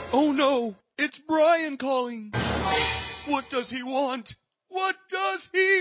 Oh no, it's Brian calling. What does he want? What does he